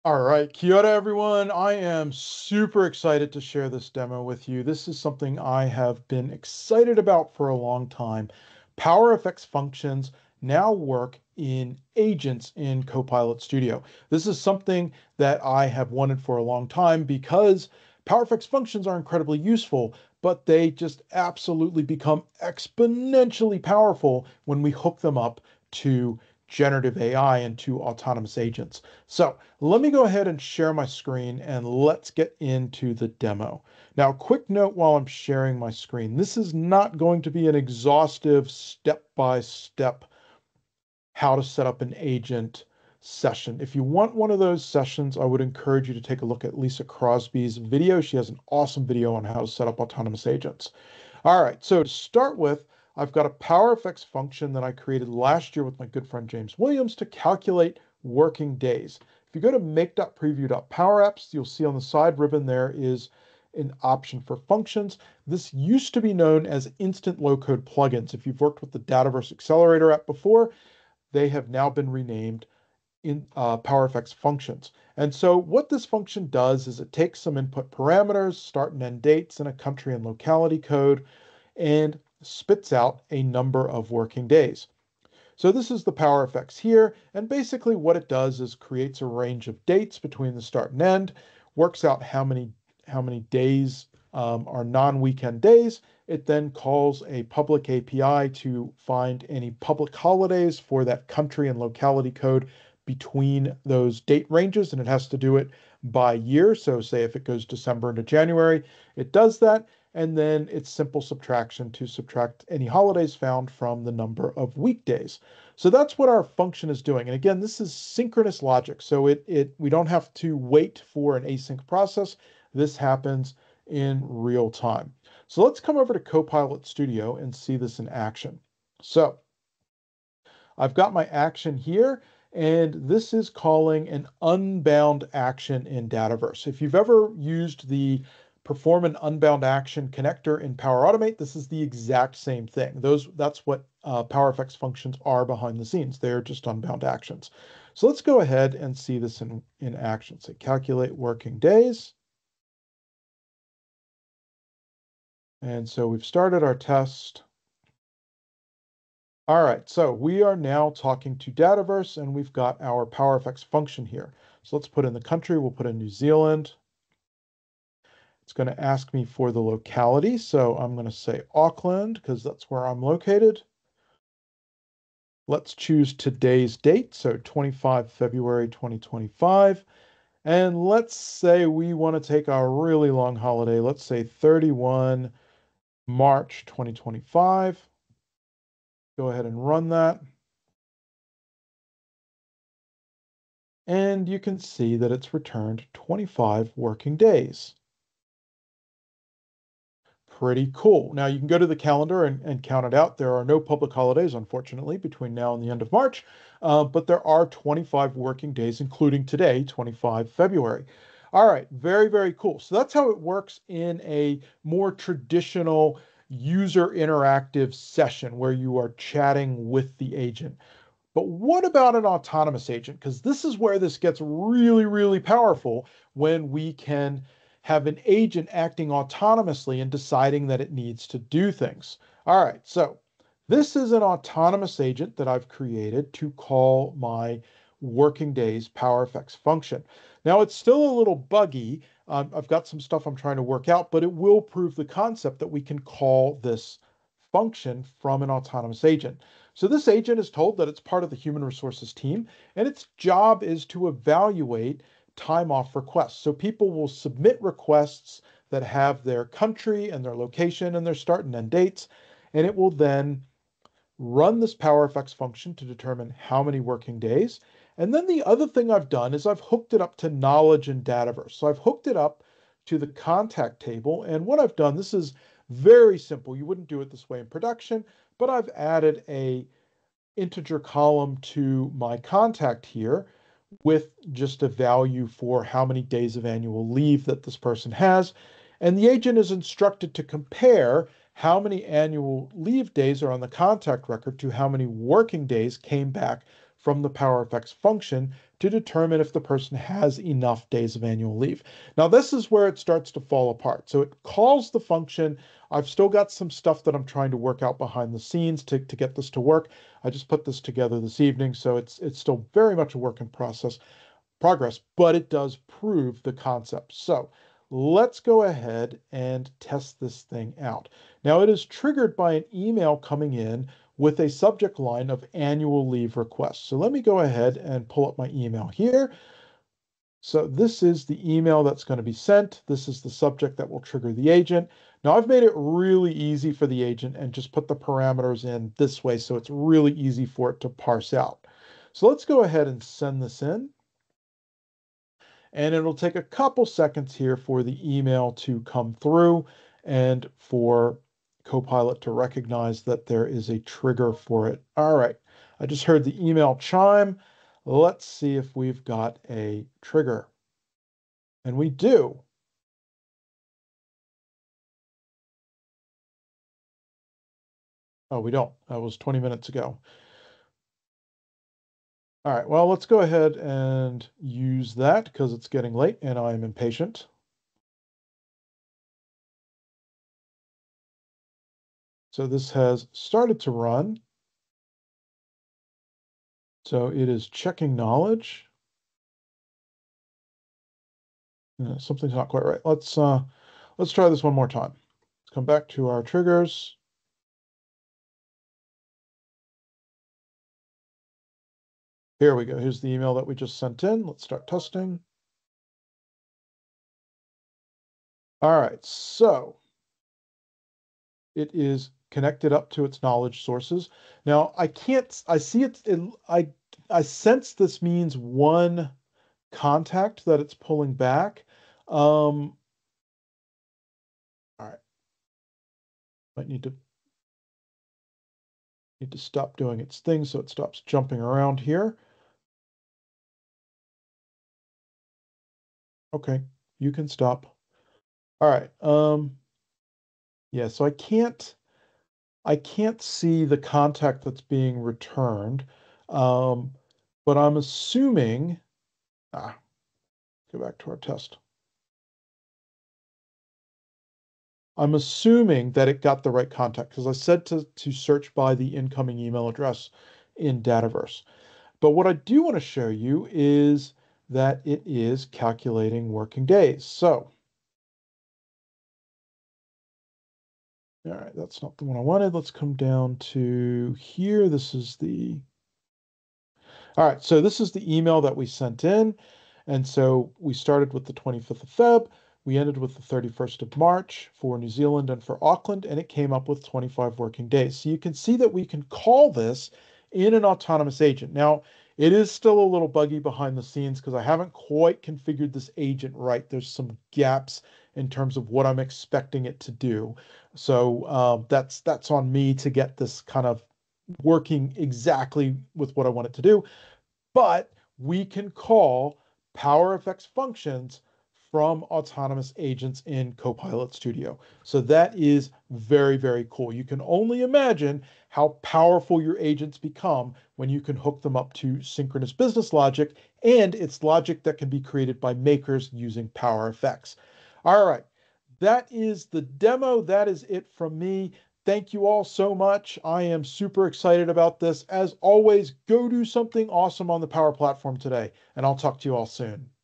All right, kia ora, everyone. I am super excited to share this demo with you. This is something I have been excited about for a long time. PowerFX functions now work in agents in Copilot Studio. This is something that I have wanted for a long time because PowerFX functions are incredibly useful, but they just absolutely become exponentially powerful when we hook them up to generative AI and to autonomous agents. So let me go ahead and share my screen and let's get into the demo. Now, quick note while I'm sharing my screen, this is not going to be an exhaustive step-by-step how to set up an agent session. If you want one of those sessions, I would encourage you to take a look at Lisa Crosby's video. She has an awesome video on how to set up autonomous agents. All right, so to start with, I've got a PowerFX function that I created last year with my good friend James Williams to calculate working days. If you go to make.preview.powerapps, you'll see on the side ribbon there is an option for functions. This used to be known as instant low-code plugins. If you've worked with the Dataverse Accelerator app before, they have now been renamed in PowerFX functions. And so what this function does is it takes some input parameters, start and end dates, and a country and locality code, and spits out a number of working days. So this is the PowerFX here, and basically what it does is creates a range of dates between the start and end, works out how many days are non-weekend days. It then calls a public API to find any public holidays for that country and locality code between those date ranges, and it has to do it by year. So say if it goes December into January, it does that, and then it's simple subtraction to subtract any holidays found from the number of weekdays. So that's what our function is doing. And again, this is synchronous logic. So we don't have to wait for an async process. This happens in real time. So let's come over to Copilot Studio and see this in action. So I've got my action here, and this is calling an unbound action in Dataverse. If you've ever used the perform an unbound action connector in Power Automate, this is the exact same thing. That's what PowerFX functions are behind the scenes. They're just unbound actions. So let's go ahead and see this in action. Say calculate working days. And so we've started our test. All right, so we are now talking to Dataverse, and we've got our PowerFX function here. So let's put in the country. We'll put in New Zealand. It's going to ask me for the locality. So I'm going to say Auckland because that's where I'm located. Let's choose today's date, so 25 February 2025. And let's say we want to take a really long holiday. Let's say 31 March 2025. Go ahead and run that. And you can see that it's returned 25 working days. Pretty cool. Now you can go to the calendar and count it out. There are no public holidays, unfortunately, between now and the end of March, but there are 25 working days, including today, 25 February. All right, very, very cool. So that's how it works in a more traditional user interactive session where you are chatting with the agent. But what about an autonomous agent? Because this is where this gets really, really powerful when we can have an agent acting autonomously and deciding that it needs to do things. All right, so this is an autonomous agent that I've created to call my working days PowerFX function. Now, it's still a little buggy. I've got some stuff I'm trying to work out, but it will prove the concept that we can call this function from an autonomous agent. So this agent is told that it's part of the human resources team, and its job is to evaluate time off requests. So people will submit requests that have their country and their location and their start and end dates, and it will then run this PowerFX function to determine how many working days. And then the other thing I've done is I've hooked it up to knowledge in Dataverse. So I've hooked it up to the contact table. And what I've done, this is very simple. You wouldn't do it this way in production, but I've added a integer column to my contact here with just a value for how many days of annual leave that this person has. And the agent is instructed to compare how many annual leave days are on the contact record to how many working days came back from the PowerFX function to determine if the person has enough days of annual leave. Now, this is where it starts to fall apart. So it calls the function. I've still got some stuff that I'm trying to work out behind the scenes to get this to work. I just put this together this evening, so it's still very much a work in progress, but it does prove the concept. So let's go ahead and test this thing out. Now, it is triggered by an email coming in with a subject line of annual leave request. So let me go ahead and pull up my email here. So this is the email that's going to be sent. This is the subject that will trigger the agent. Now, I've made it really easy for the agent and just put the parameters in this way, so it's really easy for it to parse out. So let's go ahead and send this in. And it'll take a couple seconds here for the email to come through and for Copilot to recognize that there is a trigger for it. All right, I just heard the email chime. Let's see if we've got a trigger. And we do. Oh, we don't. That was 20 minutes ago. All right, well, let's go ahead and use that because it's getting late and I'm impatient. So this has started to run. So it is checking knowledge. Something's not quite right. Let's try this one more time. Let's come back to our triggers. Here we go. Here's the email that we just sent in. Let's start testing. All right, so it is connected up to its knowledge sources. Now I see it, I sense this means one contact that it's pulling back. All right, might need to stop doing its thing so it stops jumping around here. Okay, you can stop. All right. Yeah, so I can't see the contact that's being returned. Um, but I'm assuming, go back to our test. I'm assuming that it got the right contact because I said to search by the incoming email address in Dataverse. But what I do want to show you is that it is calculating working days. So, all right, that's not the one I wanted. Let's come down to here. This is all right, so this is the email that we sent in. And so we started with the 25th of Feb. We ended with the 31st of March for New Zealand and for Auckland, and it came up with 25 working days. So you can see that we can call this in an autonomous agent. Now, it is still a little buggy behind the scenes because I haven't quite configured this agent right. There's some gaps in terms of what I'm expecting it to do. So that's on me to get this kind of working exactly with what I want it to do, but we can call PowerFX functions from autonomous agents in Copilot Studio. So that is very, very cool. You can only imagine how powerful your agents become when you can hook them up to synchronous business logic, and it's logic that can be created by makers using PowerFX. All right, that is the demo. That is it from me. Thank you all so much. I am super excited about this. As always, go do something awesome on the Power Platform today, and I'll talk to you all soon.